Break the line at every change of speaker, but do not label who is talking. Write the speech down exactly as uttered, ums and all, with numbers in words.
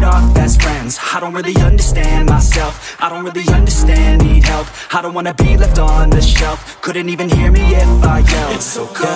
off best friends. I don't really understand myself, I don't really understand, need help. I don't wanna be left on the shelf, couldn't even hear me if I yelled. It's so cold